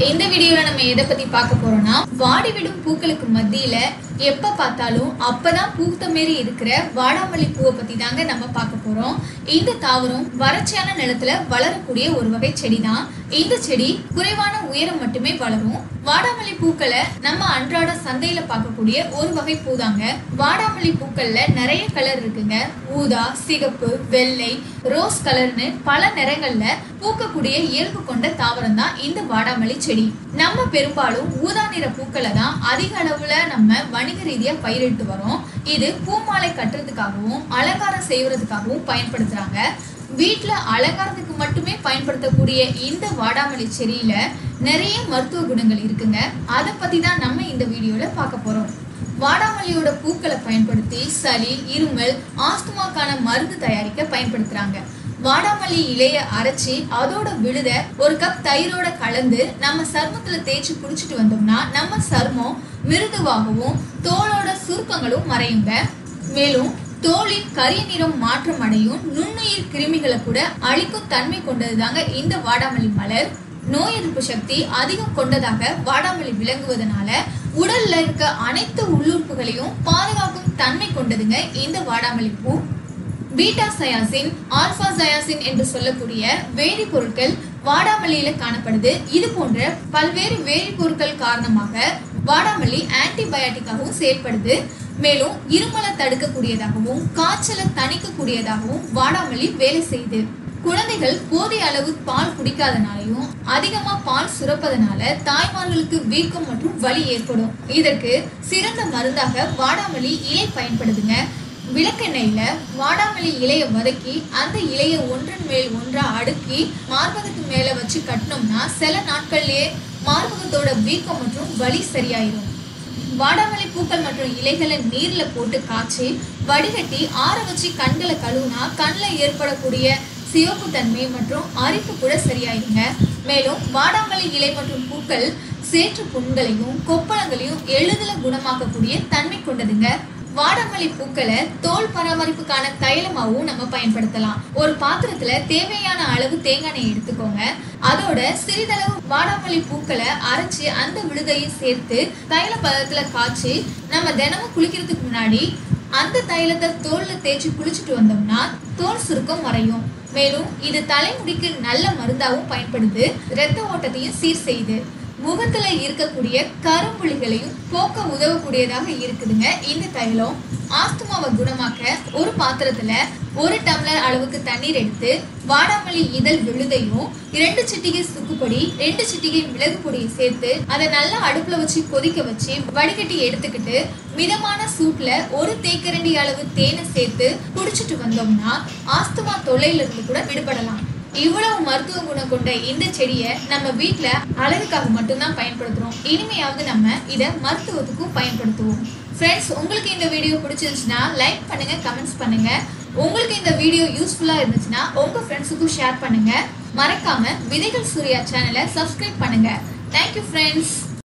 இந்த வீடியோல நம்ம எதை பத்தி பார்க்க போறோம்னா, வாடிவிடும் பூக்களுக்கு மத்தியில எப்ப பார்த்தாலும் அப்பதான் பூத்த மாரி இருக்கிற வாடாமல்லி பூவை பத்தி தாங்க நம்ம பார்க்க போறோம். இந்த தாவரம் வறட்சியான நிலத்துல வளரக்கூடிய ஒரு வகை செடி தான். இந்த செடி குறைவான உயரம் மட்டுமே வளரும். வாடாமல்லி பூக்களை நம்ம அன்றாட சந்தையில பார்க்கக்கூடிய ஒரு வகை பூ தாங்க. வாடாமல்லி பூக்கள்ல நிறைய கலர் இருக்குங்க. ஊதா, சிகப்பு, வெள்ளை, ரோஸ் கலர்னு பல நிறங்கள்ல பூக்கக்கூடிய இயல்பு கொண்ட தாவரம் தான் இந்த வாடாமல்லி செடி. நம்ம பெரும்பாலும் ஊதா நிற பூக்களை தான் அதிக அளவுல நம்ம வணிக ரீதியா பயிரிட்டு வரோம். இது பூமாலை கட்டுறதுக்காகவும் அலங்காரம் செய்வதற்காகவும் பயன்படுத்துறாங்க. வீட்டுல அலங்காரத்துக்கு மட்டுமே பயன்படுத்தக்கூடிய இந்த வாடாமல்லி செடியில நிறைய மருத்துவ குணங்கள் இருக்குங்க. அதை பத்தி தான் நம்ம இந்த வீடியோல பார்க்க போறோம். வாடாமல்லியோட பூக்களை பயன்படுத்தி சளி, இருமல், ஆஸ்துமாக்கான மருந்து தயாரிக்க பயன்படுத்துறாங்க. வாடாமல்லி இலைய அரைச்சி அதோட விழுத ஒரு கப் தயிரோட கலந்து நம்ம சர்மத்துல தேய்ச்சி குடிச்சிட்டு வந்தோம்னா நம்ம சர்மம் மிருதுவாகவும் தோலோட சுருக்கங்களும் மறையுங்க. மேலும் தோலின் கரிய நிறம் மாற்றம் அடையும் நுண்ணுயிர் கிருமிகளை கூட அழிக்கும் தன்மை கொண்டதுதாங்க இந்த வாடாமல்லி மலர். நோய் எதிர்ப்பு சக்தி அதிகம் கொண்டதாக வாடாமல்லி விளங்குவதனால உடல்ல இருக்க அனைத்து உள்ளுறுப்புகளையும் பாதுகாக்கும் தன்மை கொண்டதுங்க இந்த வாடாமல்லி பூ. பீட்டா சயாசின், ஆல்பா சயாசின் என்று சொல்லக்கூடிய வேதிப்பொருட்கள் வாடாமல்லியில காணப்படுது. இது போன்ற பல்வேறு வேதிப்பொருட்கள் காரணமாக வாடாமல்லி ஆன்டிபயாட்டிக்காகவும் செயல்படுது. மேலும் இருமலை தடுக்கக்கூடியதாகவும் காய்ச்சலை தணிக்கக்கூடியதாகவும் வாடாமல்லி வேலை செய்யுது. குழந்தைகள் போதிய அளவு பால் குடிக்காதனாலையும் அதிகமா பால் சுரப்பதனால தாய்மார்களுக்கு வீக்கம் மற்றும் வலி ஏற்படும். இதற்கு சிறந்த மருந்தாக வாடாமல்லி இலை பயன்படுதுங்க. விளக்கெண்ணெயில வாடாமல்லி இலைய வதக்கி அந்த இலைய ஒன்றன் மேல் ஒன்றா அடுக்கி மார்பகத்து மேல வச்சு கட்டினோம்னா சில நாட்கள்லயே மார்பகத்தோட வீக்கம் மற்றும் வலி சரியாயிரும். வாடாமல்லி பூக்கள் மற்றும் இலைகளை நீர்ல போட்டு காய்ச்சி வடிகட்டி ஆற வச்சு கண்களை கழுவுனா கண்ணில் ஏற்படக்கூடிய சிவப்பு தன்மை மற்றும் அரிப்பு கூட சரியாயிருங்க. மேலும் வாடாமல்லி இலை மற்றும் பூக்கள் சேற்று புண்களையும் கொப்பளங்களையும் எளிதில் குணமாக்கக்கூடிய தன்மை கொண்டதுங்க. வாடாமல்லி பூக்களை தோல் பராமரிப்புக்கான தைலமாகவும் நம்ம பயன்படுத்தலாம். ஒரு பாத்திரத்துல தேவையான அளவு தேங்காய் எண்ணெய் எடுத்துக்கோங்க. அதோட சிறிதளவு வாடாமல்லி பூக்களை அரைச்சி அந்த விழுதையும் சேர்த்து தைல பதத்துல காய்ச்சி நம்ம தினமும் குளிக்கிறதுக்கு முன்னாடி அந்த தைலத்தை தோல்ல தேய்ச்சி குளிச்சுட்டு வந்தோம்னா தோல் சுருக்கம் மறையும். மேலும் இது தலைமுடிக்கு நல்ல மருந்தாகவும் பயன்படுது. இரத்த ஓட்டத்தையும் சீர் செய்யுது. முகத்துல இருக்கக்கூடிய கரும்புள்ளிகளையும் போக்க உதவக்கூடியதாக இருக்குதுங்க இந்த தைலம். ஆஸ்துமாவை குணமாக்க ஒரு பாத்திரத்துல 1 டம்ளர் அளவுக்கு தண்ணீர் எடுத்து வாடாமல்லி இதழ் விழுதையும் 2 சிட்டிகை சுக்குப்பொடி 2 சிட்டிகை மிளகு பொடியை சேர்த்து அதை நல்லா அடுப்புல வச்சு கொதிக்க வச்சு வடிகட்டி எடுத்துக்கிட்டு மிதமான சூட்ல 1 தேக்கரண்டி அளவு தேனை சேர்த்து குடிச்சிட்டு வந்தோம்னா ஆஸ்துமா தொல்லையில இருந்து கூட விடுபடலாம். இவ்வளவு மருத்துவ குணம் கொண்ட இந்த செடியை நம்ம வீட்டுல அழகுக்காக மட்டும்தான் பயன்படுத்துறோம். இனிமையாவது நம்ம இதை மருத்துவத்துக்கும் பயன்படுத்துவோம். ஃப்ரெண்ட்ஸ், உங்களுக்கு இந்த வீடியோ பிடிச்சிருந்துச்சுன்னா லைக் பண்ணுங்க, கமெண்ட்ஸ் பண்ணுங்க. உங்களுக்கு இந்த வீடியோ யூஸ்ஃபுல்லா இருந்துச்சுன்னா உங்க ஃப்ரெண்ட்ஸுக்கும் ஷேர் பண்ணுங்க. மறக்காம விதைகள் சூர்யா சேனலை சப்ஸ்கிரைப் பண்ணுங்க. Thank you friends.